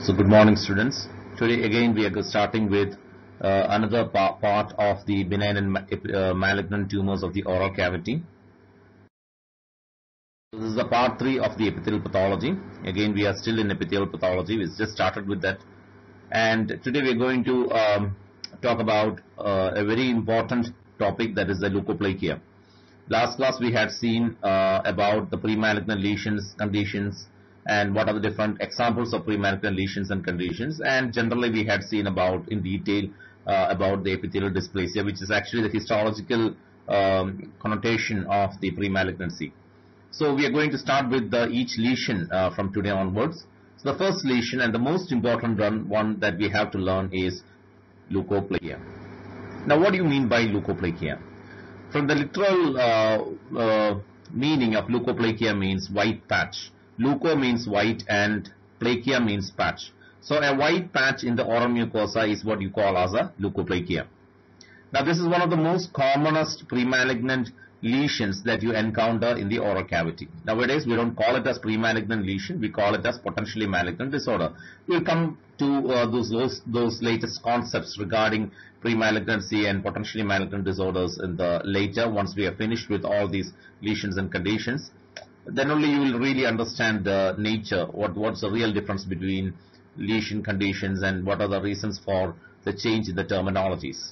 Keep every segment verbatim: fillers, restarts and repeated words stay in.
So good morning, students. Today again we are starting with uh, another pa part of the benign and ma uh, malignant tumors of the oral cavity. So this is the part three of the epithelial pathology. Again we are still in epithelial pathology. We just started with that, and today we are going to um, talk about uh, a very important topic, that is the leukoplakia. Last class we had seen uh, about the pre-malignant lesions, conditions, and what are the different examples of pre-malignant lesions and conditions, and generally we had seen about in detail uh, about the epithelial dysplasia, which is actually the histological um, connotation of the pre-malignancy. So we are going to start with the, each lesion uh, from today onwards. So the first lesion and the most important one, one that we have to learn is leukoplakia. Now what do you mean by leukoplakia? From the literal uh, uh, meaning of leukoplakia means white patch. Leuko means white and plakia means patch. So a white patch in the oral mucosa is what you call as a leukoplakia. Now this is one of the most commonest pre-malignant lesions that you encounter in the oral cavity. Nowadays we don't call it as pre-malignant lesion, we call it as potentially malignant disorder. We'll come to uh, those, those those latest concepts regarding pre-malignancy and potentially malignant disorders in the later, once we are finished with all these lesions and conditions. Then only you will really understand the nature, what what's the real difference between lesion conditions and what are the reasons for the change in the terminologies.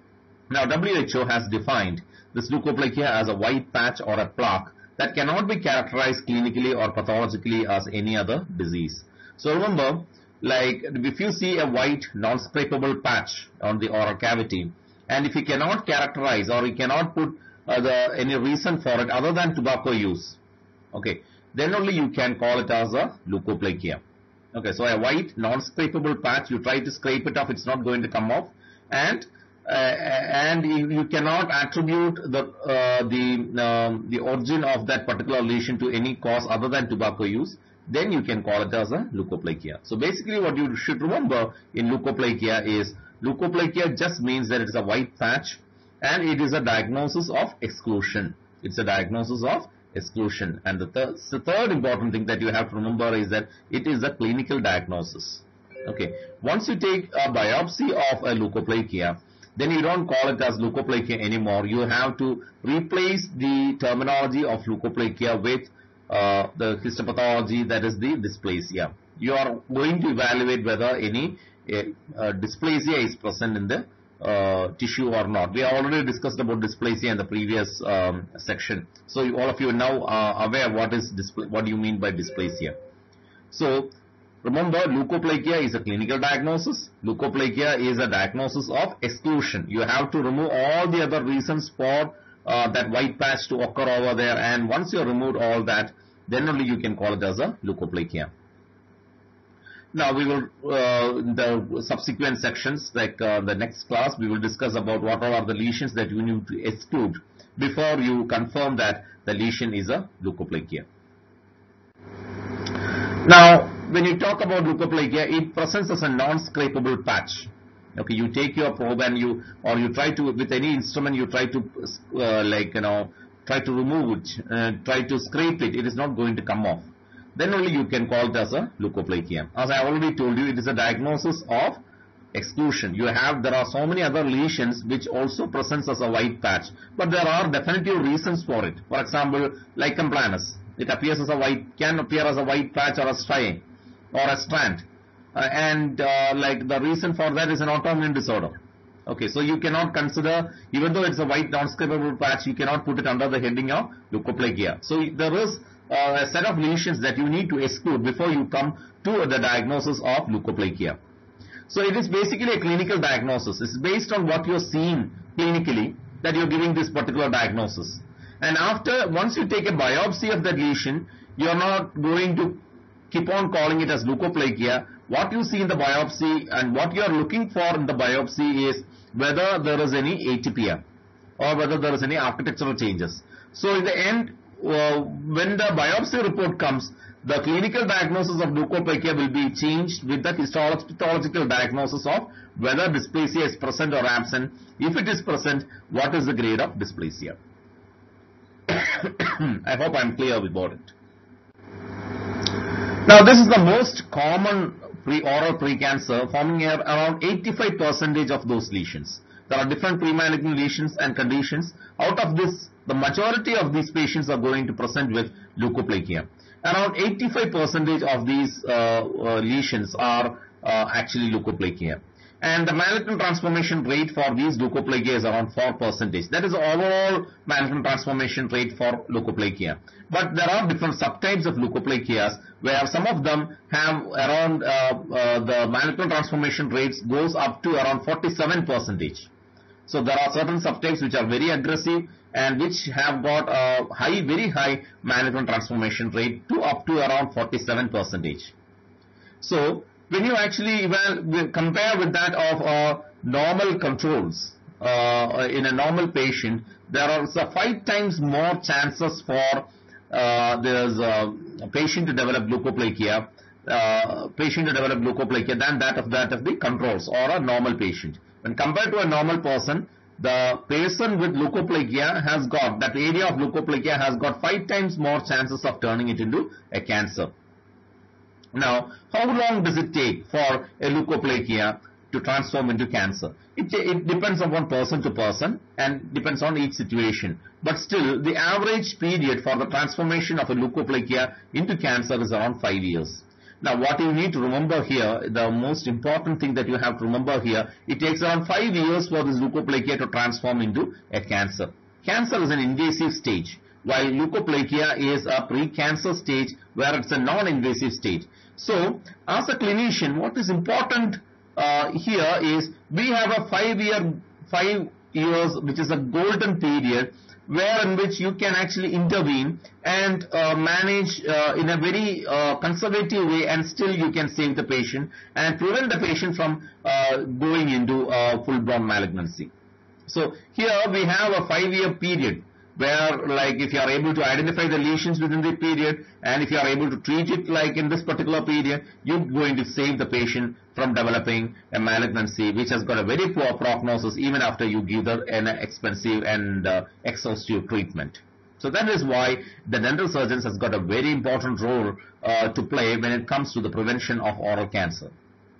Now W H O has defined this leukoplakia as a white patch or a plaque that cannot be characterized clinically or pathologically as any other disease. So remember, like if you see a white non-scrapable patch on the oral cavity, and if you cannot characterize or you cannot put uh, the, any reason for it other than tobacco use, okay, then only you can call it as a leukoplakia. Okay, so a white non-scrapable patch, you try to scrape it off, it's not going to come off, and uh, and you, you cannot attribute the uh, the um, the origin of that particular lesion to any cause other than tobacco use, then you can call it as a leukoplakia. So basically what you should remember in leukoplakia is leukoplakia just means that it's a white patch and it is a diagnosis of exclusion. It's a diagnosis of exclusion. And the, th the third important thing that you have to remember is that it is a clinical diagnosis. Okay, once you take a biopsy of a leukoplakia, then you don't call it as leukoplakia anymore. You have to replace the terminology of leukoplakia with uh, the histopathology, that is the dysplasia. You are going to evaluate whether any uh, uh, dysplasia is present in the Uh, tissue or not. We already discussed about dysplasia in the previous um, section. So you, all of you are now uh, aware what is what do you mean by dysplasia. So remember, leukoplakia is a clinical diagnosis. Leukoplakia is a diagnosis of exclusion. You have to remove all the other reasons for uh, that white patch to occur over there, and once you have removed all that, then only you can call it as a leukoplakia. Now we will, uh, in the subsequent sections, like uh, the next class, we will discuss about what all are the lesions that you need to exclude before you confirm that the lesion is a leukoplakia. Now, when you talk about leukoplakia, it presents as a non-scrapable patch. Okay, you take your probe and you, or you try to, with any instrument, you try to, uh, like, you know, try to remove it, uh, try to scrape it, it is not going to come off. Then only you can call it as a leukoplakia. As I already told you, it is a diagnosis of exclusion. You have, there are so many other lesions which also presents as a white patch, but there are definitive reasons for it. For example, lichen planus, it appears as a white, can appear as a white patch or a striae or a strand, uh, and uh, like the reason for that is an autoimmune disorder. Okay, so you cannot consider, even though it's a white non-scrapable patch, you cannot put it under the heading of leukoplakia. So there is Uh, a set of lesions that you need to exclude before you come to the diagnosis of leukoplakia. So it is basically a clinical diagnosis. It's based on what you're seeing clinically that you're giving this particular diagnosis. And after, once you take a biopsy of that lesion, you're not going to keep on calling it as leukoplakia. What you see in the biopsy and what you're looking for in the biopsy is whether there is any atypia or whether there is any architectural changes. So in the end, Uh, when the biopsy report comes, the clinical diagnosis of leukoplakia will be changed with the histological diagnosis of whether dysplasia is present or absent. If it is present, what is the grade of dysplasia? I hope I am clear about it. Now this is the most common pre-oral pre-cancer, forming around eighty-five percent of those lesions. There are different pre-malignant lesions and conditions. Out of this, the majority of these patients are going to present with leukoplakia. Around eighty-five percent of these uh, uh, lesions are uh, actually leukoplakia. And the malignant transformation rate for these leukoplakia is around four percent. That is the overall malignant transformation rate for leukoplakia. But there are different subtypes of leukoplakias where some of them have around, uh, uh, the malignant transformation rates goes up to around forty-seven percent. So there are certain subtypes which are very aggressive and which have got a high, very high malignant transformation rate to up to around forty-seven percent. So when you actually well, compare with that of uh, normal controls uh, in a normal patient, there are uh, five times more chances for uh, there's a patient to develop leukoplakia, uh, patient to develop leukoplakia than that of that of the controls or a normal patient. When compared to a normal person, the person with leukoplakia has got, that area of leukoplakia has got five times more chances of turning it into a cancer. Now, how long does it take for a leukoplakia to transform into cancer? It, it depends upon person to person and depends on each situation. But still, the average period for the transformation of a leukoplakia into cancer is around five years. Now, what you need to remember here, the most important thing that you have to remember here, it takes around five years for this leukoplakia to transform into a cancer. Cancer is an invasive stage, while leukoplakia is a pre-cancer stage where it's a non-invasive stage. So, as a clinician, what is important uh, here is we have a five-year, five years, which is a golden period, where in which you can actually intervene and uh, manage uh, in a very uh, conservative way, and still you can save the patient and prevent the patient from uh, going into uh, full-blown malignancy. So here we have a five-year period where, like, if you are able to identify the lesions within the period and if you are able to treat it like in this particular period, you're going to save the patient from developing a malignancy which has got a very poor prognosis even after you give them an expensive and uh, exhaustive treatment. So that is why the dental surgeons has got a very important role uh, to play when it comes to the prevention of oral cancer.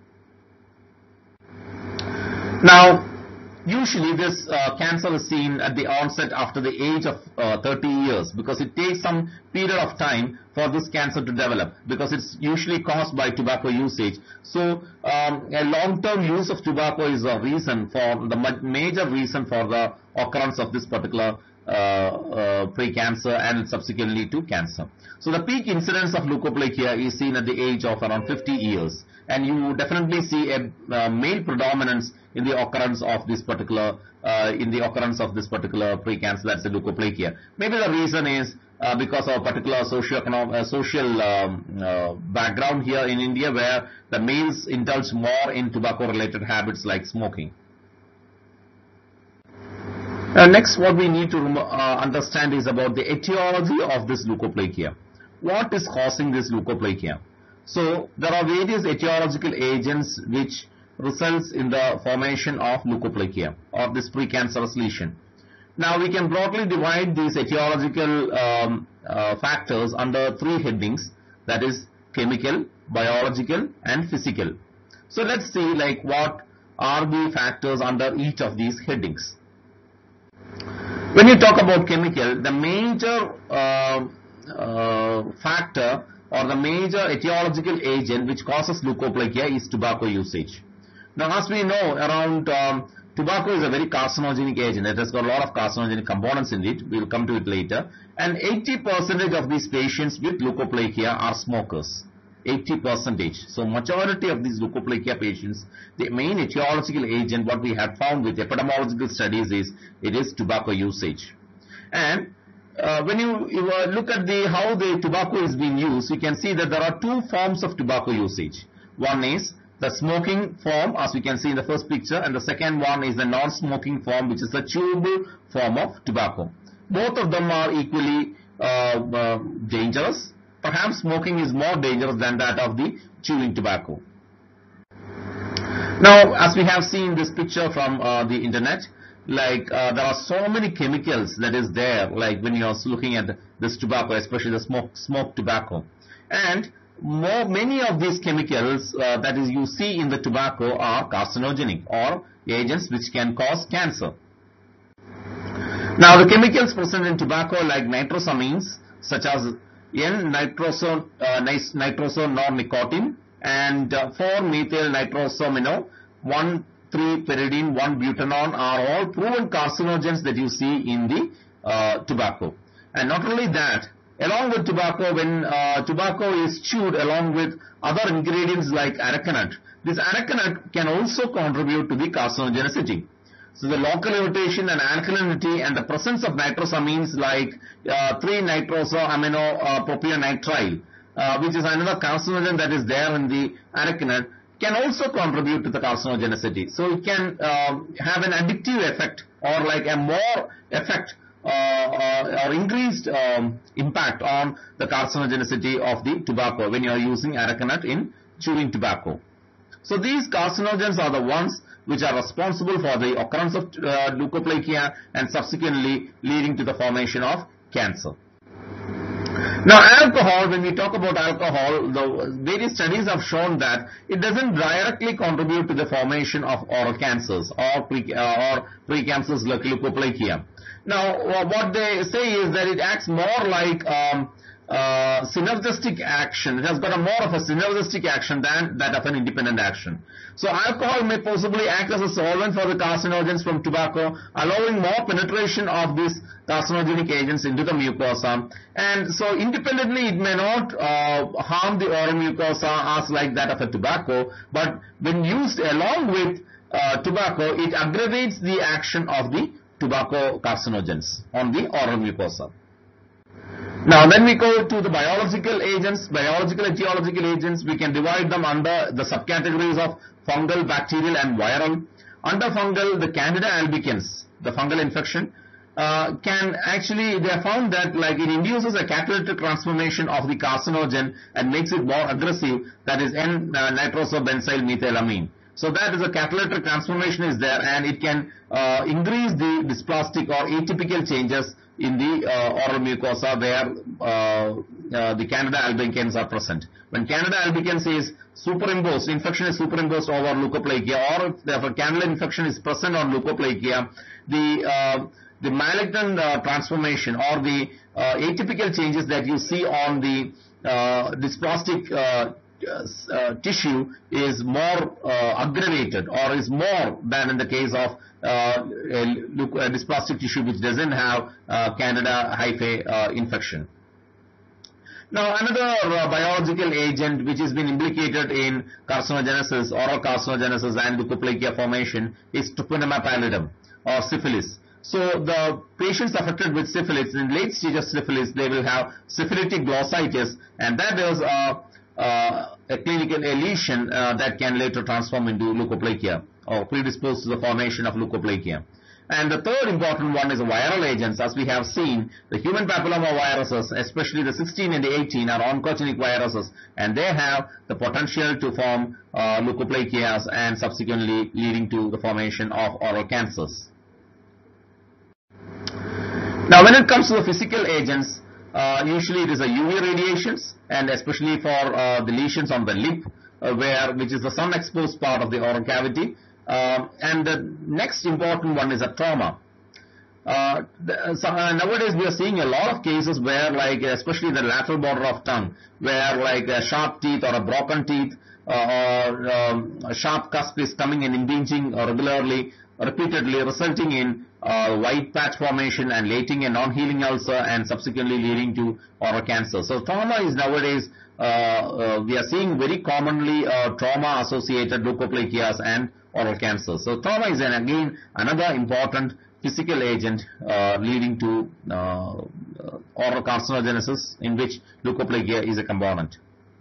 Now, usually this uh, cancer is seen at the onset after the age of uh, thirty years, because it takes some period of time for this cancer to develop, because it's usually caused by tobacco usage. So um, a long-term use of tobacco is a reason for, the major reason for the occurrence of this particular uh, uh, pre-cancer and subsequently to cancer. So the peak incidence of leukoplakia is seen at the age of around fifty years, and you definitely see a uh, male predominance in the occurrence of this particular uh, in the occurrence of this particular pre-cancer, that's the leukoplakia. Maybe the reason is uh, because of a particular socio-economic, uh, social um, uh, background here in India, where the males indulge more in tobacco-related habits like smoking. Uh, next, what we need to uh, understand is about the etiology of this leukoplakia. What is causing this leukoplakia? So there are various etiological agents which results in the formation of leukoplakia or this precancerous lesion. Now we can broadly divide these etiological um, uh, factors under three headings, that is chemical, biological and physical. So let's see like what are the factors under each of these headings. When you talk about chemical, the major uh, uh, factor or the major etiological agent which causes leukoplakia is tobacco usage. Now, as we know, around um, tobacco is a very carcinogenic agent. It has got a lot of carcinogenic components in it. We will come to it later. And eighty percent of these patients with leukoplakia are smokers. eighty percent. So, majority of these leukoplakia patients, the main etiological agent, what we have found with epidemiological studies is, it is tobacco usage. And uh, when you, you uh, look at the how the tobacco is being used, you can see that there are two forms of tobacco usage. One is the smoking form, as we can see in the first picture, and the second one is the non-smoking form, which is the chewable form of tobacco. Both of them are equally uh, uh, dangerous. Perhaps smoking is more dangerous than that of the chewing tobacco. Now, as we have seen this picture from uh, the internet, like uh, there are so many chemicals that is there, like when you are looking at this tobacco, especially the smoke, smoked tobacco. And more, many of these chemicals uh, that is you see in the tobacco are carcinogenic or agents which can cause cancer. Now the chemicals present in tobacco like nitrosamines such as N-nitroso, uh, nitroso-nornicotine and uh, four methyl nitrosamino, one three pyridine, one butanol are all proven carcinogens that you see in the uh, tobacco. And not only that, along with tobacco, when uh, tobacco is chewed along with other ingredients like arecanut, this arecanut can also contribute to the carcinogenicity. So the local irritation and alkalinity and the presence of nitrosamines like uh, three nitrosamino uh, propionitrile, uh, which is another carcinogen that is there in the arecanut, can also contribute to the carcinogenicity. So it can uh, have an addictive effect or like a more effect uh, uh, or increased um, impact on the carcinogenicity of the tobacco when you are using arecanut in chewing tobacco. So these carcinogens are the ones which are responsible for the occurrence of uh, leukoplakia and subsequently leading to the formation of cancer. Now alcohol, when we talk about alcohol, the various studies have shown that it doesn't directly contribute to the formation of oral cancers or pre, uh, or precancers like leukoplakia. Now what they say is that it acts more like um, uh, synergistic action. It has got a more of a synergistic action than that of an independent action. So alcohol may possibly act as a solvent for the carcinogens from tobacco, allowing more penetration of these carcinogenic agents into the mucosa. And so independently it may not uh, harm the oral mucosa as like that of a tobacco, but when used along with uh, tobacco, it aggravates the action of the tobacco carcinogens on the oral mucosa. Now then we go to the biological agents, biological etiological agents. We can divide them under the subcategories of fungal, bacterial and viral. Under fungal, the Candida albicans, the fungal infection, uh, can actually, they have found that like it induces a catalytic transformation of the carcinogen and makes it more aggressive, that is N-nitrosobenzyl methylamine. So that is a catalytic transformation is there, and it can uh, increase the dysplastic or atypical changes in the uh, oral mucosa where uh, uh, the Candida albicans are present. When Candida albicans is superimposed, infection is superimposed over leukoplakia, or if the Candida infection is present on leukoplakia, the uh, the malignant uh, transformation or the uh, atypical changes that you see on the uh, dysplastic uh, uh, tissue is more uh, aggravated or is more than in the case of uh, a, a dysplastic tissue which doesn't have uh, Candida hyphae uh, infection. Now another uh, biological agent which has been implicated in carcinogenesis, oral carcinogenesis and leukoplakia formation is Treponema pallidum or syphilis. So the patients affected with syphilis, in late stage of syphilis, they will have syphilitic glossitis, and that is uh, uh, a clinical a lesion uh, that can later transform into leukoplakia or predispose to the formation of leukoplakia. And the third important one is viral agents. As we have seen, the human papilloma viruses, especially the sixteen and the eighteen, are oncogenic viruses, and they have the potential to form uh, leukoplakias and subsequently leading to the formation of oral cancers. Now when it comes to the physical agents, uh, usually it is a U V radiations, and especially for uh, the lesions on the lip, uh, where which is the sun exposed part of the oral cavity. Uh, and the next important one is a trauma. Uh, the, so, uh, nowadays we are seeing a lot of cases where, like, especially the lateral border of tongue, where like a sharp teeth or a broken teeth uh, or um, a sharp cusp is coming and impinging regularly, repeatedly, resulting in uh, white patch formation and lating a non-healing ulcer and subsequently leading to oral cancer. So trauma is nowadays, uh, uh, we are seeing very commonly uh, trauma-associated leukoplakias and oral cancer. So trauma is an, again another important physical agent uh, leading to uh, oral carcinogenesis, in which leukoplakia is a component.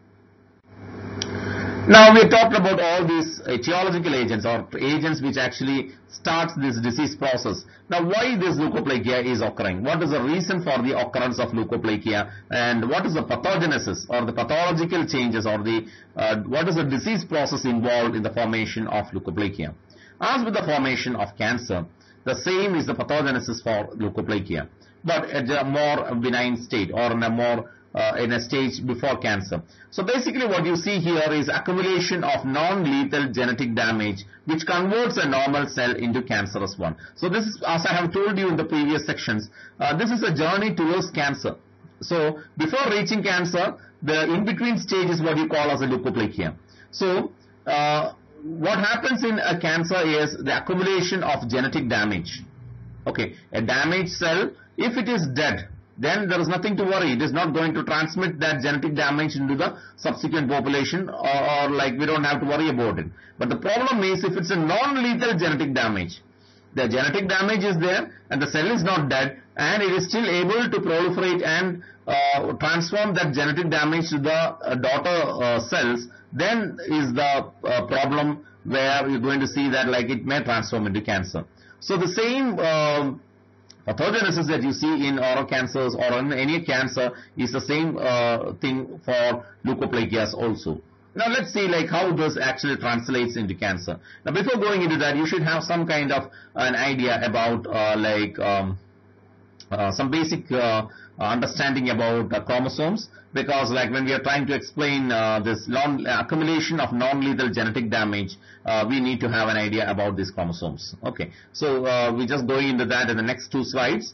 Now we talked about all these etiological agents or agents which actually starts this disease process. Now why this leukoplakia is occurring? What is the reason for the occurrence of leukoplakia, and what is the pathogenesis or the pathological changes or the uh, what is the disease process involved in the formation of leukoplakia? As with the formation of cancer, the same is the pathogenesis for leukoplakia, but at a more benign state or in a more uh, in a stage before cancer. So basically what you see here is accumulation of non-lethal genetic damage which converts a normal cell into cancerous one. So this is, as I have told you in the previous sections, uh, this is a journey towards cancer. So before reaching cancer, the in-between stage is what you call as a leukoplakia. So uh, what happens in a cancer is the accumulation of genetic damage. Okay, a damaged cell, if it is dead, then there is nothing to worry. It is not going to transmit that genetic damage into the subsequent population, or, or like we don't have to worry about it. But the problem is if it's a non-lethal genetic damage, the genetic damage is there and the cell is not dead and it is still able to proliferate and uh, transform that genetic damage to the uh, daughter uh, cells, then is the uh, problem where you're going to see that like it may transform into cancer. So the same uh, pathogenesis that you see in oral cancers or in any cancer is the same uh, thing for leukoplakias also. Now let's see like how this actually translates into cancer. Now before going into that, you should have some kind of an idea about uh, like um, uh, some basic uh, understanding about uh, chromosomes, because like when we are trying to explain uh, this non accumulation of non-lethal genetic damage, uh, we need to have an idea about these chromosomes. Okay, so uh, we just going into that in the next two slides.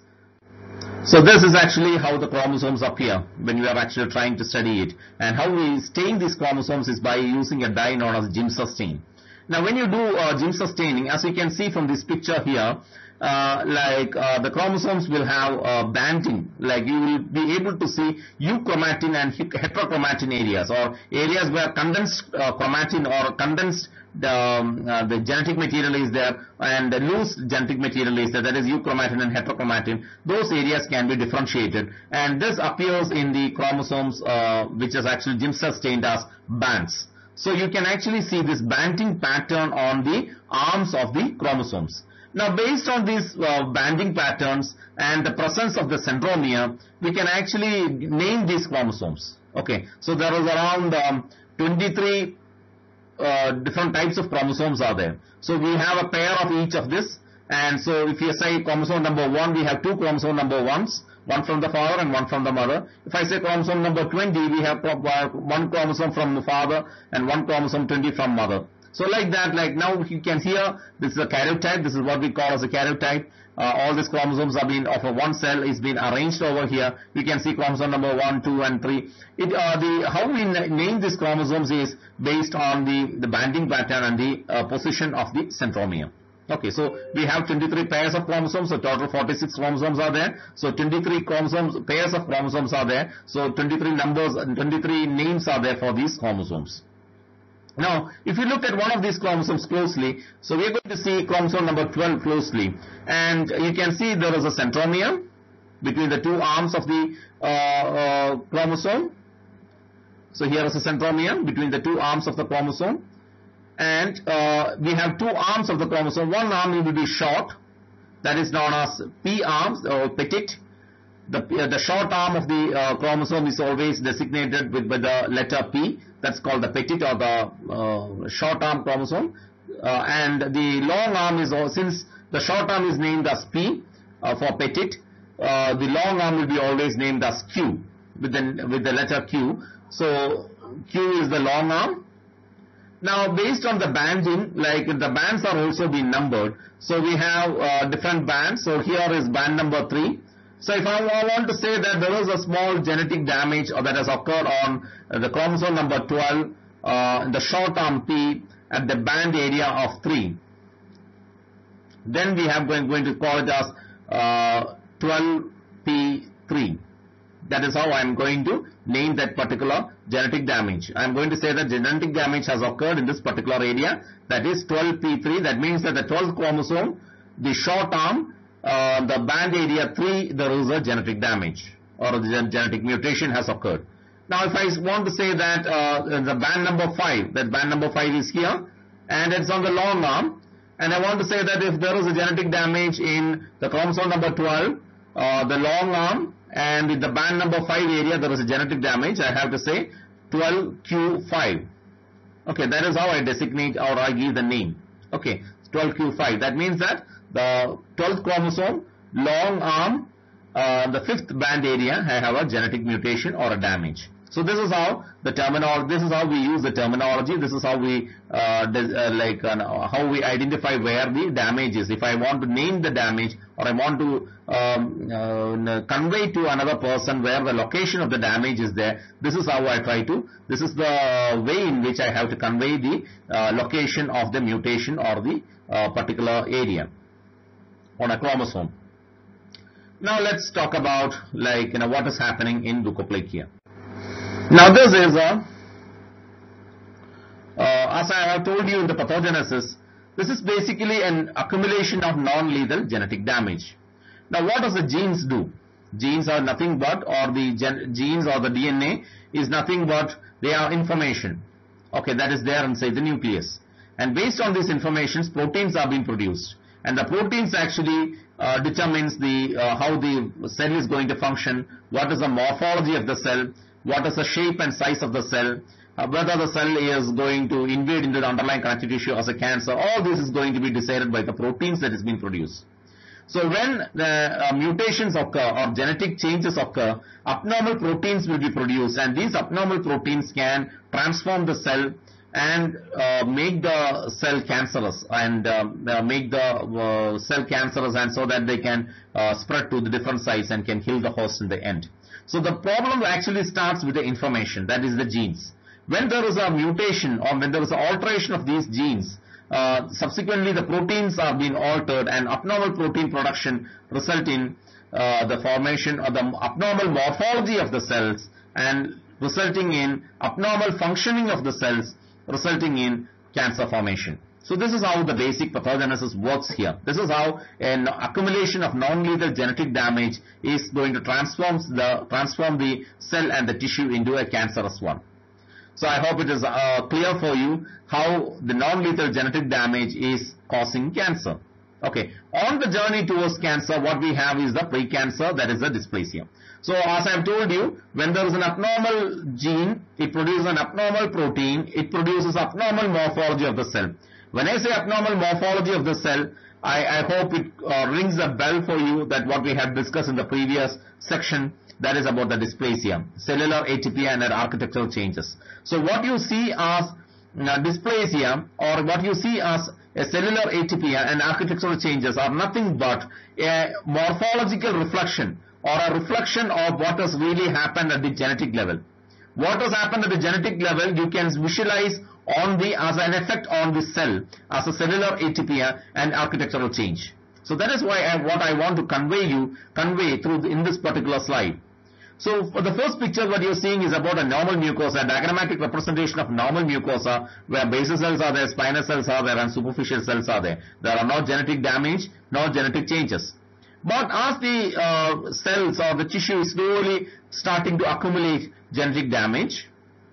So this is actually how the chromosomes appear when we are actually trying to study it, and how we stain these chromosomes is by using a dye known as Giemsa stain. Now when you do uh, Giemsa staining, as you can see from this picture here, uh, like uh, the chromosomes will have uh, banding, like you will be able to see euchromatin and heterochromatin areas, or areas where condensed uh, chromatin or condensed The, um, uh, the genetic material is there and the loose genetic material is there, that is euchromatin and heterochromatin. Those areas can be differentiated, and this appears in the chromosomes uh, which is actually Giemsa stained as bands. So you can actually see this banding pattern on the arms of the chromosomes. Now based on these uh, banding patterns and the presence of the centromere, we can actually name these chromosomes. Okay, so there is around um, twenty-three Uh, different types of chromosomes are there. So we have a pair of each of this, and so if you say chromosome number one, we have two chromosome number ones, one from the father and one from the mother. If I say chromosome number twenty, we have one chromosome from the father and one chromosome twenty from mother. So like that, like now you can hear this is a karyotype. This is what we call as a karyotype. Uh, all these chromosomes are being of a one cell is being arranged over here. You can see chromosome number one, two, and three. It uh, the how we name these chromosomes is based on the the banding pattern and the uh, position of the centromere. Okay, so we have twenty-three pairs of chromosomes, so total forty-six chromosomes are there. So twenty-three chromosomes, pairs of chromosomes are there. So twenty-three numbers, twenty-three names are there for these chromosomes. Now, if you look at one of these chromosomes closely, so we are going to see chromosome number twelve closely, and you can see there is a centromere between the two arms of the uh, uh, chromosome. So here is a centromere between the two arms of the chromosome, and uh, we have two arms of the chromosome. One arm will be short, that is known as P arms or petit. The, uh, the short arm of the uh, chromosome is always designated with, with the letter P. That's called the petit or the uh, short arm chromosome. Uh, and the long arm is, since the short arm is named as P uh, for petit, uh, the long arm will be always named as Q with the, with the letter Q. So Q is the long arm. Now based on the banding, like the bands are also being numbered. So we have uh, different bands. So here is band number three. So if I want to say that there is a small genetic damage or that has occurred on the chromosome number twelve, uh, the short arm P at the band area of three, then we have going, going to call it as uh, twelve P three. That is how I am going to name that particular genetic damage. I am going to say that genetic damage has occurred in this particular area, that is twelve P three. That means that the twelfth chromosome, the short arm, Uh, the band area three, there is a genetic damage or the genetic mutation has occurred. Now if I want to say that uh, the band number five, that band number five is here and it's on the long arm, and I want to say that if there is a genetic damage in the chromosome number twelve, uh, the long arm, and in the band number five area there is a genetic damage, I have to say twelve Q five. Okay, that is how I designate or I give the name. Okay, twelve Q five. That means that the twelfth chromosome, long arm, uh, the fifth band area, I have a genetic mutation or a damage. So this is how the terminology, this is how we use the terminology, this is how we uh, des, uh, like uh, how we identify where the damage is. If I want to name the damage, or I want to um, uh, convey to another person where the location of the damage is there, this is how I try to, this is the way in which I have to convey the uh, location of the mutation or the uh, particular area on a chromosome. Now let's talk about, like, you know, what is happening in leukoplakia. Now this is a, uh, as I have told you in the pathogenesis, this is basically an accumulation of non-lethal genetic damage. Now what does the genes do? Genes are nothing but, or the gen genes or the D N A is nothing but, they are information. Okay, that is there inside the nucleus. And based on these informations, proteins are being produced. And the proteins actually uh, determines the uh, how the cell is going to function, what is the morphology of the cell, what is the shape and size of the cell, uh, whether the cell is going to invade into the underlying connective tissue as a cancer. All this is going to be decided by the proteins that is being produced. So when the uh, mutations occur or genetic changes occur, abnormal proteins will be produced, and these abnormal proteins can transform the cell and uh, make the cell cancerous and uh, uh, make the uh, cell cancerous, and so that they can uh, spread to the different sites and can kill the host in the end. So the problem actually starts with the information, that is the genes. When there is a mutation or when there is an alteration of these genes, uh, subsequently the proteins are being altered, and abnormal protein production result in uh, the formation of the abnormal morphology of the cells, and resulting in abnormal functioning of the cells, resulting in cancer formation. So this is how the basic pathogenesis works here. This is how an accumulation of non-lethal genetic damage is going to transform the, transform the cell and the tissue into a cancerous one. So I hope it is uh, clear for you how the non-lethal genetic damage is causing cancer. Okay, on the journey towards cancer, what we have is the precancer, that is the dysplasia. So as I have told you, when there is an abnormal gene, it produces an abnormal protein, it produces abnormal morphology of the cell. When I say abnormal morphology of the cell, I, I hope it uh, rings a bell for you that what we have discussed in the previous section, that is about the dysplasia, cellular atypia and their architectural changes. So what you see as uh, dysplasia, or what you see as a cellular atypia and architectural changes, are nothing but a morphological reflection, or a reflection of what has really happened at the genetic level. What has happened at the genetic level, you can visualize on the, as an effect on the cell, as a cellular atypia and architectural change. So that is why I, what I want to convey you, convey through the, in this particular slide. So for the first picture, what you're seeing is about a normal mucosa, a diagrammatic representation of normal mucosa, where basal cells are there, spinal cells are there, and superficial cells are there. There are no genetic damage, no genetic changes. But as the uh, cells or the tissue is slowly starting to accumulate genetic damage,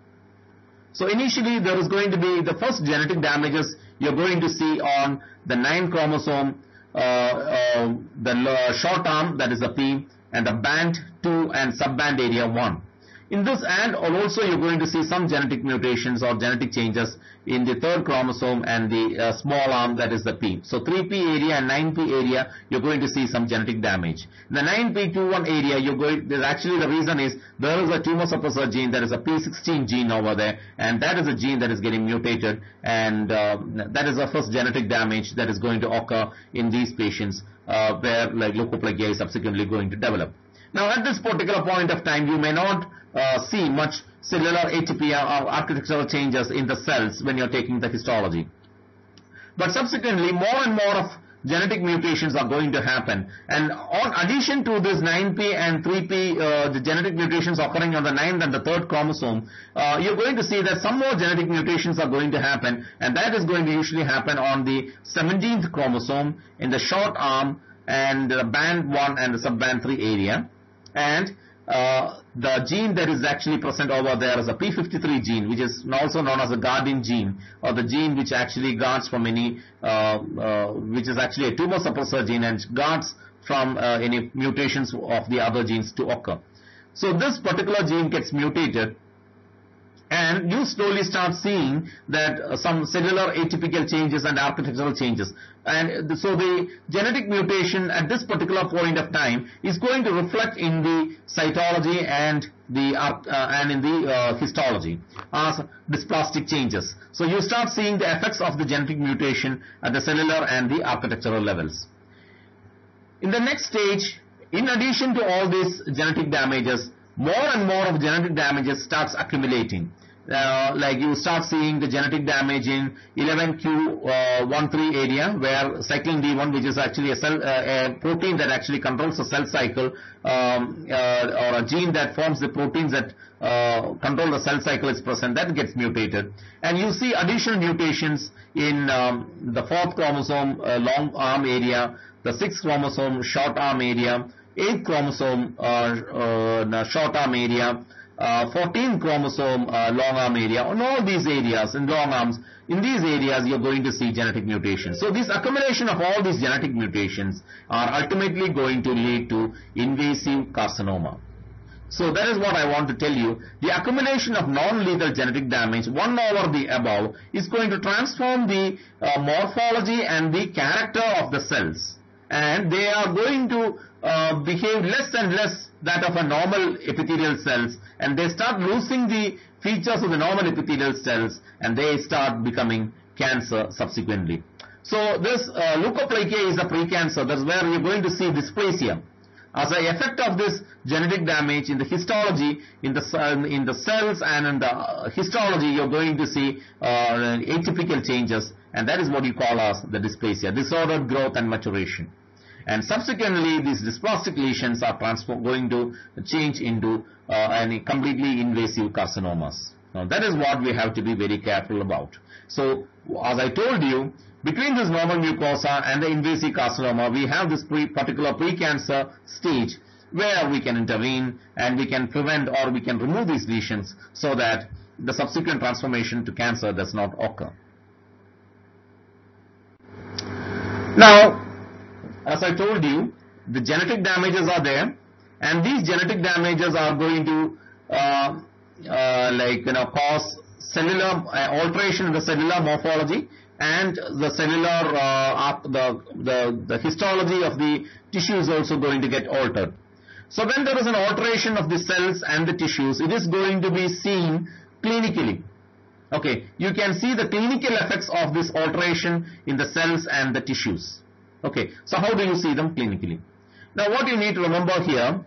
so initially there is going to be the first genetic damages you're going to see on the nine chromosome, uh, uh, the short arm, that is the P, and the band two and subband area one. In this, and also you're going to see some genetic mutations or genetic changes in the third chromosome and the uh, small arm, that is the P. So three P area and nine P area, you're going to see some genetic damage. In the nine P twenty-one area, you're going, there's actually the reason is there is a tumor suppressor gene, there is a P sixteen gene over there, and that is a gene that is getting mutated, and uh, that is the first genetic damage that is going to occur in these patients uh, where like leukoplakia is subsequently going to develop. Now at this particular point of time, you may not uh, see much cellular atypia or architectural changes in the cells when you're taking the histology. But subsequently, more and more of genetic mutations are going to happen. And on addition to this nine P and three P, uh, the genetic mutations occurring on the ninth and the third chromosome, uh, you're going to see that some more genetic mutations are going to happen. And that is going to usually happen on the seventeenth chromosome in the short arm and the band one and the subband three area. And uh, the gene that is actually present over there is a P fifty-three gene, which is also known as a guardian gene, or the gene which actually guards from any, uh, uh, which is actually a tumor suppressor gene and guards from uh, any mutations of the other genes to occur. So this particular gene gets mutated, And you slowly start seeing that uh, some cellular atypical changes and architectural changes. And so the genetic mutation at this particular point of time is going to reflect in the cytology and the uh, and in the uh, histology as dysplastic changes. So you start seeing the effects of the genetic mutation at the cellular and the architectural levels. In the next stage, in addition to all these genetic damages, more and more of genetic damages starts accumulating. Uh, like you start seeing the genetic damage in eleven q thirteen area, where cyclin D one, which is actually a cell, uh, a protein that actually controls the cell cycle, um, uh, or a gene that forms the proteins that uh, control the cell cycle is present, that gets mutated. And you see additional mutations in um, the fourth chromosome uh, long arm area, the sixth chromosome short arm area, eighth chromosome uh, uh, short arm area, uh, fourteenth chromosome uh, long arm area. On all these areas in long arms, in these areas you're going to see genetic mutations. So this accumulation of all these genetic mutations are ultimately going to lead to invasive carcinoma. So that is what I want to tell you. The accumulation of non-lethal genetic damage, one over the above, is going to transform the uh, morphology and the character of the cells. And they are going to uh, behave less and less that of a normal epithelial cells, and they start losing the features of the normal epithelial cells, and they start becoming cancer subsequently. So this uh, leukoplakia is a precancer. That's where you're going to see dysplasia. As an effect of this genetic damage in the histology, in the in the cells and in the histology, you're going to see uh, atypical changes, and that is what you call as the dysplasia, disordered growth and maturation. And subsequently, these dysplastic lesions are transform, going to change into uh, any completely invasive carcinomas. Now, that is what we have to be very careful about. So, as I told you, between this normal mucosa and the invasive carcinoma, we have this pre particular precancer stage where we can intervene and we can prevent or we can remove these lesions so that the subsequent transformation to cancer does not occur. Now, as I told you, the genetic damages are there, and these genetic damages are going to uh, uh, like you know cause cellular uh, alteration in the cellular morphology, and the cellular uh, the, the the histology of the tissue is also going to get altered. So when there is an alteration of the cells and the tissues, it is going to be seen clinically. Okay, you can see the clinical effects of this alteration in the cells and the tissues. Okay, so how do you see them clinically? Now what you need to remember here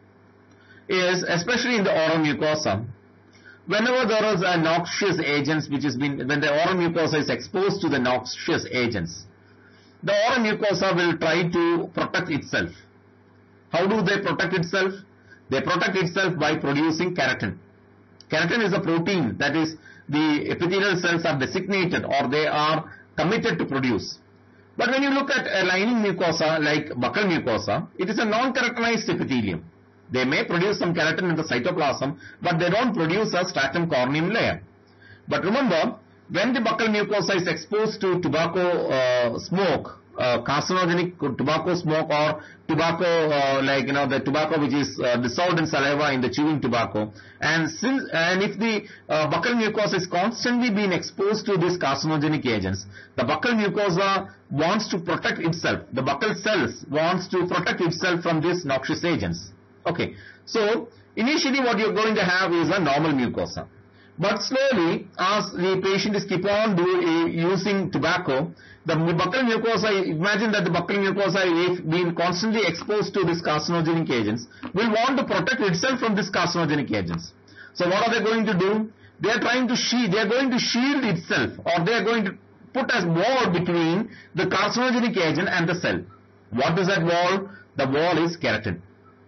is, especially in the oral mucosa, whenever there is a noxious agents which has been, when the oral mucosa is exposed to the noxious agents, the oral mucosa will try to protect itself. How do they protect itself? They protect itself by producing keratin. Keratin is a protein that is the epithelial cells are designated or they are committed to produce. But when you look at a lining mucosa like buccal mucosa, it is a non-keratinized epithelium. They may produce some keratin in the cytoplasm, but they don't produce a stratum corneum layer. But remember, when the buccal mucosa is exposed to tobacco uh, smoke, uh, carcinogenic tobacco smoke or tobacco uh, like you know the tobacco which is uh, dissolved in saliva in the chewing tobacco, and since and if the uh, buccal mucosa is constantly being exposed to these carcinogenic agents, the buccal mucosa wants to protect itself. The buccal cells wants to protect itself from these noxious agents. Okay, so initially what you're going to have is a normal mucosa. But slowly, as the patient is keep on do, uh, using tobacco, the buccal mucosa, imagine that the buccal mucosa, if being constantly exposed to these carcinogenic agents, will want to protect itself from these carcinogenic agents. So what are they going to do? They are trying to shield, they are going to shield itself, or they are going to put a wall between the carcinogenic agent and the cell. What is that wall? The wall is keratin.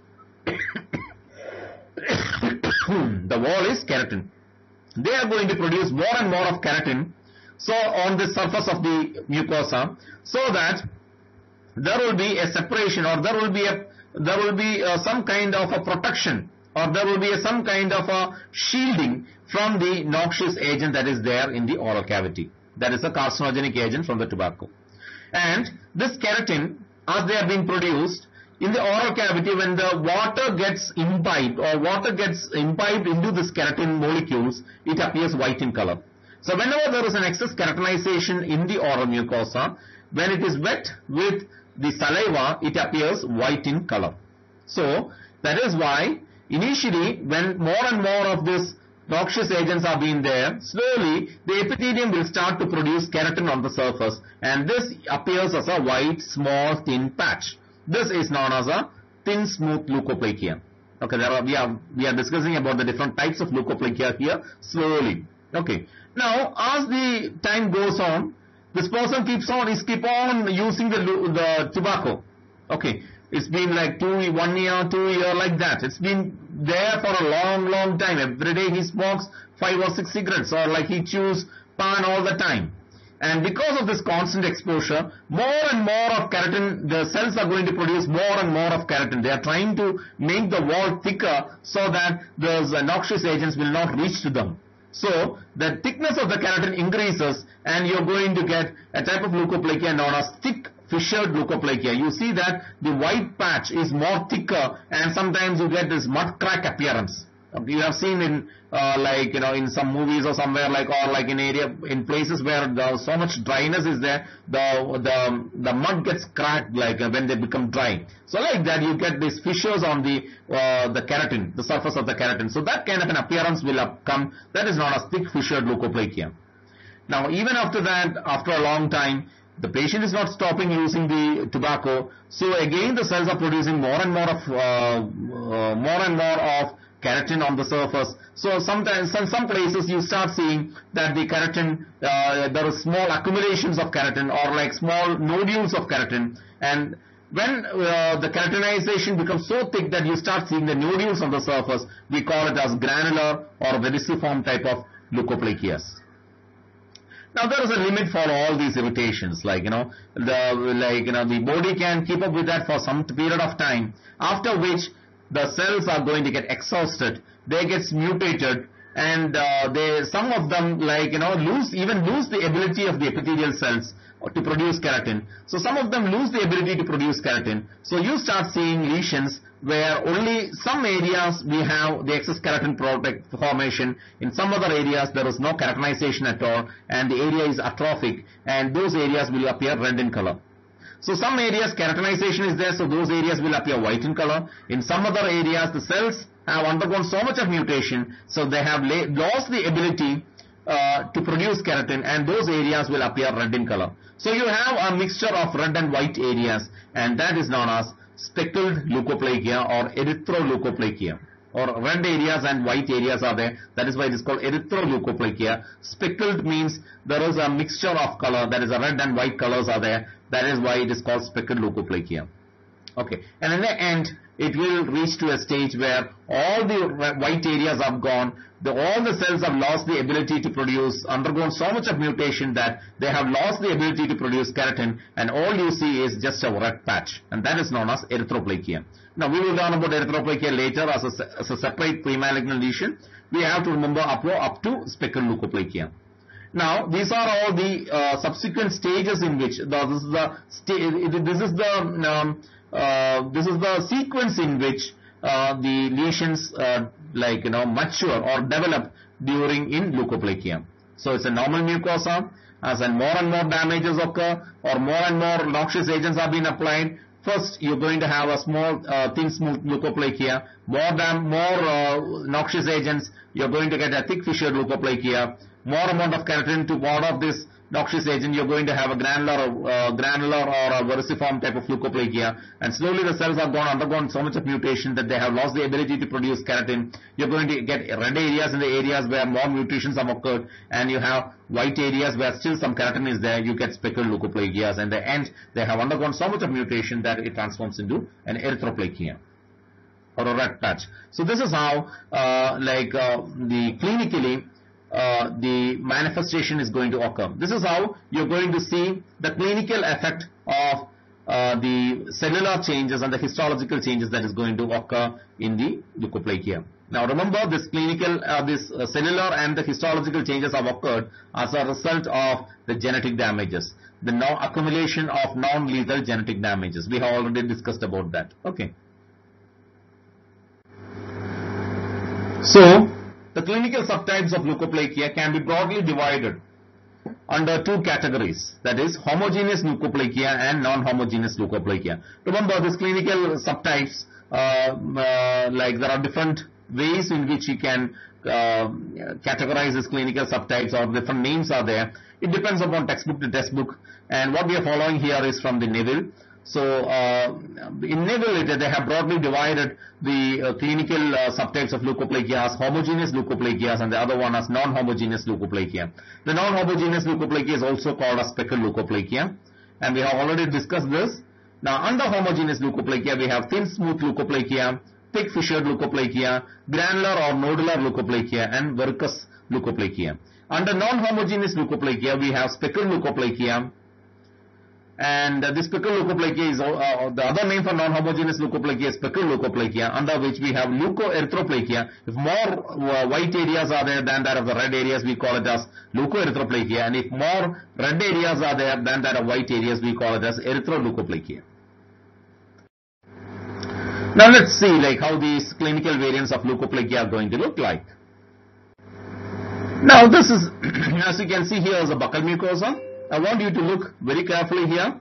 The wall is keratin. They are going to produce more and more of keratin so on the surface of the mucosa, so that there will be a separation, or there will be a there will be uh, some kind of a protection, or there will be a, some kind of a shielding from the noxious agent that is there in the oral cavity. That is a carcinogenic agent from the tobacco. And this keratin, as they are being produced, in the oral cavity, when the water gets imbibed or water gets imbibed into this keratin molecules, it appears white in color. So whenever there is an excess keratinization in the oral mucosa, when it is wet with the saliva, it appears white in color. So that is why initially when more and more of this noxious agents are being there, slowly the epithelium will start to produce keratin on the surface, and this appears as a white, small, thin patch. This is known as a thin, smooth leukoplakia. Okay, there are, we are we are discussing about the different types of leukoplakia here slowly. Okay, now as the time goes on, this person keeps on is keep on using the the tobacco. Okay, it's been like two, one year, two year, like that. It's been there for a long, long time. Every day he smokes five or six cigarettes, or like he chews pan all the time. And because of this constant exposure, more and more of keratin, the cells are going to produce more and more of keratin. They are trying to make the wall thicker so that those uh, noxious agents will not reach to them. So the thickness of the keratin increases, and you're going to get a type of leukoplakia known as thick fissured leukoplakia. You see that the white patch is more thicker, and sometimes you get this mud crack appearance. You have seen in uh, like you know in some movies or somewhere, like or like in area in places where the, so much dryness is there, the the the mud gets cracked, like uh, when they become dry. So like that you get these fissures on the uh, the keratin, the surface of the keratin. So that kind of an appearance will up come. That is known as thick fissured leukoplakia. Now even after that, after a long time, the patient is not stopping using the tobacco. So again the cells are producing more and more of uh, uh, more and more of keratin on the surface. So sometimes in some places you start seeing that the keratin, uh, there are small accumulations of keratin, or like small nodules of keratin, and when uh, the keratinization becomes so thick that you start seeing the nodules on the surface, we call it as granular or vericiform type of leukoplakias. Now there is a limit for all these irritations, like you know the like you know the body can keep up with that for some period of time, after which the cells are going to get exhausted, they get mutated, and uh, they some of them like you know lose even lose the ability of the epithelial cells to produce keratin. So some of them lose the ability to produce keratin. So you start seeing lesions where only some areas we have the excess keratin product formation. In some other areas there is no keratinization at all, and the area is atrophic, and those areas will appear red in color. So some areas keratinization is there, so those areas will appear white in color. In some other areas the cells have undergone so much of mutation, so they have lost the ability uh, to produce keratin, and those areas will appear red in color. So you have a mixture of red and white areas, and that is known as speckled leukoplakia or erythroleukoplakia. Or red areas and white areas are there. That is why it is called erythroleukoplakia. Speckled means there is a mixture of color, that is a red and white colors are there. That is why it is called speckled leukoplakia. Okay, and in the end it will reach to a stage where all the white areas have gone, the, all the cells have lost the ability to produce, undergone so much of mutation that they have lost the ability to produce keratin, and all you see is just a red patch, and that is known as erythroplakia. Now we will learn about erythroplakia later as a, as a separate premalignant lesion. We have to remember up, up to speckled leukoplakia. Now these are all the uh, subsequent stages in which the, this is the sta this is the um, uh, this is the sequence in which uh, the lesions uh, like you know mature or develop during in leukoplakia. So it's a normal mucosa. As and more and more damages occur, or more and more noxious agents are being applied, first you're going to have a small uh, thin smooth leukoplakia. More than more uh, noxious agents, you're going to get a thick fissured leukoplakia. More amount of keratin to ward off this noxious agent, you're going to have a granular, uh, granular or a vericiform type of leukoplakia, and slowly the cells have gone undergone so much of mutation that they have lost the ability to produce keratin. You're going to get red areas in the areas where more mutations have occurred, and you have white areas where still some keratin is there. You get speckled leukoplakias, and the end they have undergone so much of mutation that it transforms into an erythroplakia or a red patch. So this is how uh, like uh, the clinically Uh, the manifestation is going to occur. This is how you're going to see the clinical effect of uh, the cellular changes and the histological changes that is going to occur in the leukoplakia. Now remember, this clinical, uh, this uh, cellular and the histological changes have occurred as a result of the genetic damages. the no accumulation of non-lethal genetic damages. We have already discussed about that. Okay. So, the clinical subtypes of leukoplakia can be broadly divided under two categories, that is homogeneous leukoplakia and non-homogeneous leukoplakia. Remember, these clinical subtypes, uh, uh, like there are different ways in which you can uh, categorize these clinical subtypes, or different names are there. It depends upon textbook to textbook, and what we are following here is from the Neville. So, uh, in Neville, they have broadly divided the uh, clinical uh, subtypes of leukoplakia as homogeneous leukoplakias, and the other one as non-homogeneous leukoplakia. The non-homogeneous leukoplakia is also called as speckled leukoplakia, and we have already discussed this. Now, under homogeneous leukoplakia, we have thin smooth leukoplakia, thick fissured leukoplakia, granular or nodular leukoplakia, and verrucous leukoplakia. Under non-homogeneous leukoplakia, we have speckled leukoplakia. And uh, this speckled leukoplakia is uh, the other name for non-homogeneous leukoplakia is speckled leukoplakia, under which we have leukoerythroplakia. If more uh, white areas are there than that of the red areas, we call it as leukoerythroplakia, and if more red areas are there than that of white areas, we call it as erythroleukoplakia. Now let's see like how these clinical variants of leukoplakia are going to look like. Now this is, as you can see here, is a buccal mucosa. I want you to look very carefully here.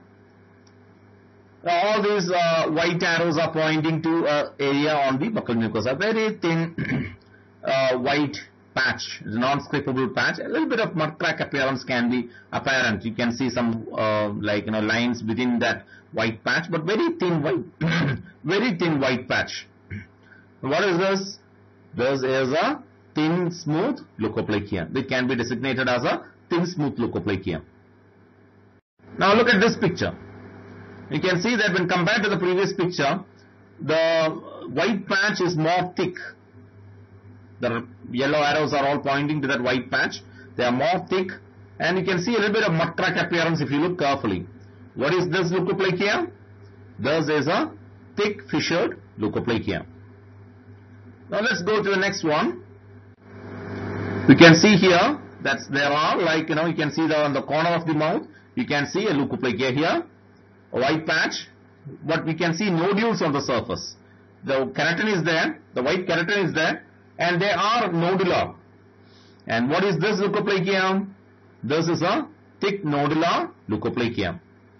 All these uh, white arrows are pointing to an area on the buccal mucosa. Very thin uh, white patch, non-scrapable patch. A little bit of mud crack appearance can be apparent. You can see some uh, like you know lines within that white patch, but very thin white, very thin white patch. What is this? This is a thin smooth leukoplakia. It can be designated as a thin smooth leukoplakia. Now look at this picture. You can see that when compared to the previous picture, the white patch is more thick. The yellow arrows are all pointing to that white patch. They are more thick, and you can see a little bit of mud crack appearance if you look carefully. What is this leukoplakia? This is a thick fissured leukoplakia. Now let's go to the next one. You can see here that there are like you know you can see the on the corner of the mouth. You can see a leukoplakia here, a white patch, but we can see nodules on the surface. The keratin is there, the white keratin is there, and they are nodular. And what is this leukoplakia? This is a thick nodular leukoplakia.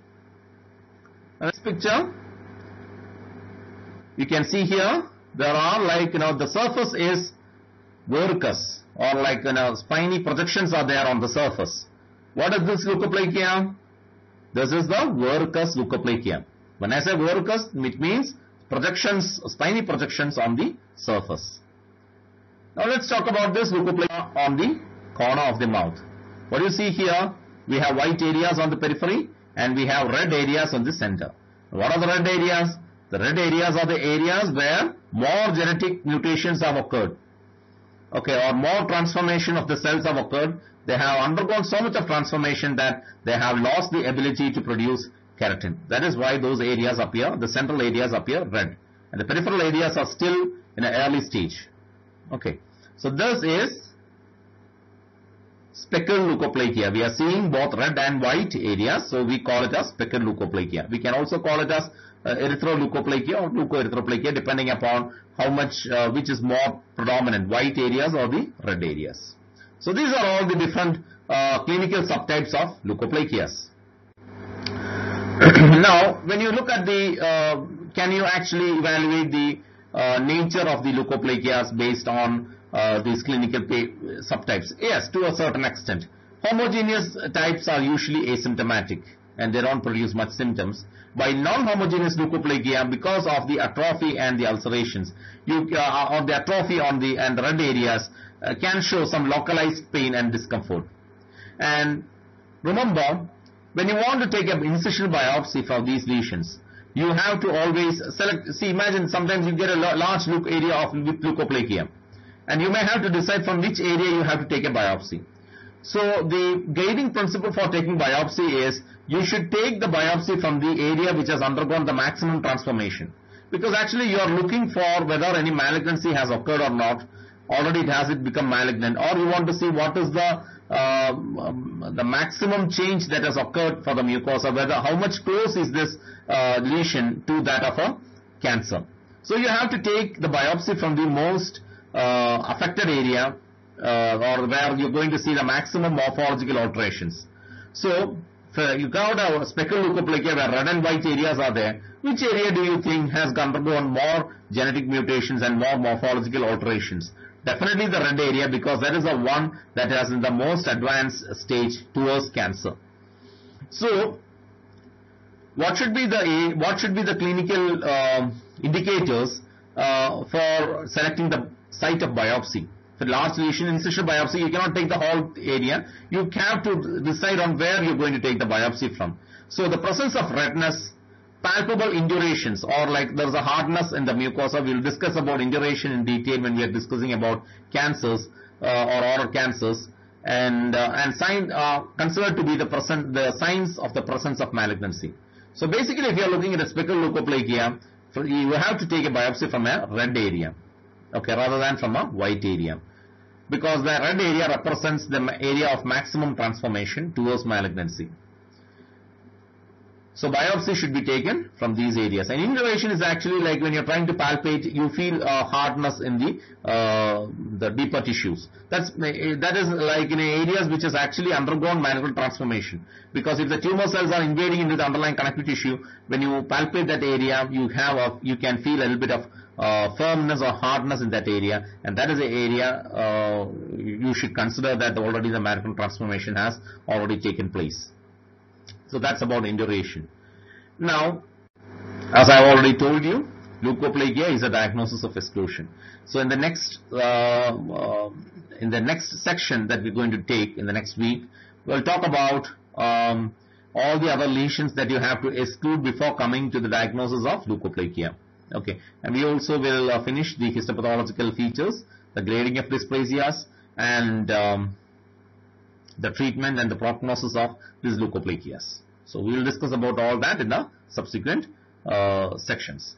Next picture, you can see here, there are like, you know, the surface is verrucous, or like, you know, spiny projections are there on the surface. What is this leukoplakia? This is the verrucous leukoplakia. When I say verrucous, it means projections, spiny projections on the surface. Now let's talk about this leukoplakia on the corner of the mouth. What do you see here? We have white areas on the periphery and we have red areas on the center. What are the red areas? The red areas are the areas where more genetic mutations have occurred. Okay, or more transformation of the cells have occurred. They have undergone so much of transformation that they have lost the ability to produce keratin. That is why those areas appear, the central areas appear red. And the peripheral areas are still in an early stage. Okay, so this is speckled leukoplakia. We are seeing both red and white areas, so we call it as speckled leukoplakia. We can also call it as uh, erythroleukoplakia or leukoerythroplakia, depending upon how much, uh, which is more predominant, white areas or the red areas. So these are all the different uh, clinical subtypes of leukoplakias. Now, when you look at the, uh, can you actually evaluate the uh, nature of the leukoplakias based on uh, these clinical subtypes? Yes, to a certain extent. Homogeneous types are usually asymptomatic and they don't produce much symptoms. By non-homogeneous leukoplakia, because of the atrophy and the ulcerations, you uh, or the atrophy on the and the red areas uh, can show some localized pain and discomfort. And remember, when you want to take an incisional biopsy for these lesions, you have to always select. See, imagine sometimes you get a large area of leukoplakia, and you may have to decide from which area you have to take a biopsy. So the guiding principle for taking biopsy is you should take the biopsy from the area which has undergone the maximum transformation, because actually you are looking for whether any malignancy has occurred or not. Already it has it become malignant, or you want to see what is the um, um, the maximum change that has occurred for the mucosa, whether how much close is this uh, lesion to that of a cancer. So you have to take the biopsy from the most uh, affected area, uh, or where you're going to see the maximum morphological alterations. So if you got a speckled leukoplakia where red and white areas are there, which area do you think has undergone more genetic mutations and more morphological alterations? Definitely the red area, because that is the one that is in the most advanced stage towards cancer. So what should be the what should be the clinical uh, indicators uh, for selecting the site of biopsy? For large lesion incision biopsy, you cannot take the whole area. You have to decide on where you're going to take the biopsy from. So the presence of redness, palpable indurations, or like there's a hardness in the mucosa. We'll discuss about induration in detail when we are discussing about cancers uh, or oral cancers. And uh, and sign uh, considered to be the present the signs of the presence of malignancy. So basically, if you are looking at a speckled leukoplakia, you have to take a biopsy from a red area, okay, rather than from a white area, because the red area represents the area of maximum transformation towards malignancy. So biopsy should be taken from these areas. And induration is actually like when you're trying to palpate, you feel uh, hardness in the uh, the deeper tissues. That's that is like in areas which has actually undergone manual transformation. Because if the tumor cells are invading into the underlying connective tissue, when you palpate that area, you have a, you can feel a little bit of uh, firmness or hardness in that area, and that is the area uh, you should consider that already the manual transformation has already taken place. So that's about induration. Now, as I already told you, leukoplakia is a diagnosis of exclusion. So in the next uh, uh, in the next section that we're going to take in the next week, we'll talk about um, all the other lesions that you have to exclude before coming to the diagnosis of leukoplakia. Okay, and we also will uh, finish the histopathological features, the grading of dysplasias, and um, the treatment and the prognosis of these leukoplakias. So we will discuss about all that in the subsequent uh, sections.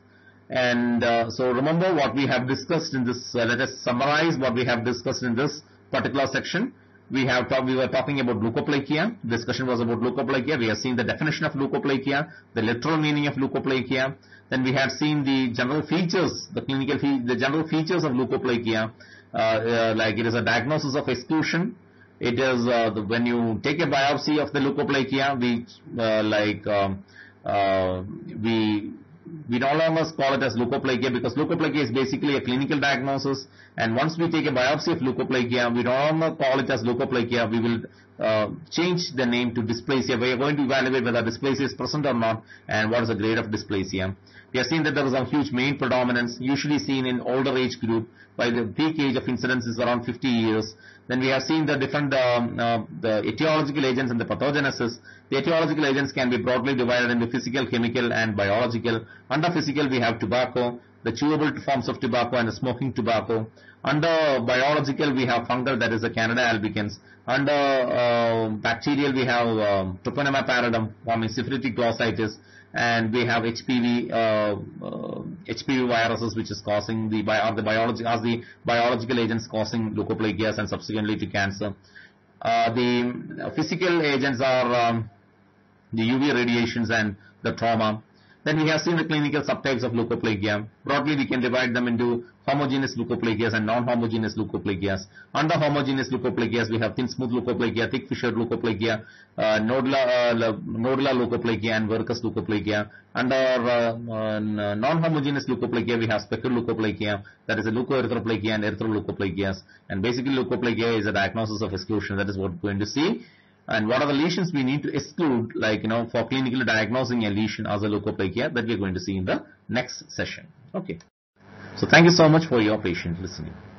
And uh, so remember what we have discussed in this, uh, let us summarize what we have discussed in this particular section. We have talked, we were talking about leukoplakia. Discussion was about leukoplakia. We have seen the definition of leukoplakia, the literal meaning of leukoplakia. Then we have seen the general features, the clinical, fe the general features of leukoplakia, uh, uh, like it is a diagnosis of exclusion. It is uh, the, when you take a biopsy of the leukoplakia, we uh, like um, uh, we we no longer call it as leukoplakia, because leukoplakia is basically a clinical diagnosis. And once we take a biopsy of leukoplakia, we no longer call it as leukoplakia. We will uh, change the name to dysplasia. We are going to evaluate whether dysplasia is present or not, and what is the grade of dysplasia. We have seen that there is a huge male predominance, usually seen in older age group, by the peak age of incidence is around fifty years. Then we have seen the different um, uh, the etiological agents and the pathogenesis. The etiological agents can be broadly divided into physical, chemical, and biological. Under physical, we have tobacco, the chewable forms of tobacco, and the smoking tobacco. Under biological, we have fungal, that is the Candida albicans. Under uh, bacterial, we have um, Treponema pallidum forming syphilitic glossitis. And we have H P V, uh, uh, H P V viruses, which is causing the, bi or the biology, as the biological agents causing leukoplakias and subsequently to cancer. Uh, the physical agents are um, the U V radiations and the trauma. Then we have seen the clinical subtypes of leukoplakia. Broadly, we can divide them into homogeneous leukoplakias and non-homogeneous leukoplakias. Under homogeneous leukoplakias, we have thin smooth leukoplakia, thick fissured leukoplakia, uh, nodular, uh, nodular leukoplakia, and verrucous leukoplakia. Under uh, uh, non-homogeneous leukoplakia, we have speckled leukoplakia, that is a leukoerythroplakia and erythroleukoplakias. And basically, leukoplakia is a diagnosis of exclusion. That is what we're going to see. And what are the lesions we need to exclude, like, you know, for clinically diagnosing a lesion as a leukoplakia, that we're going to see in the next session. Okay. So thank you so much for your patient listening.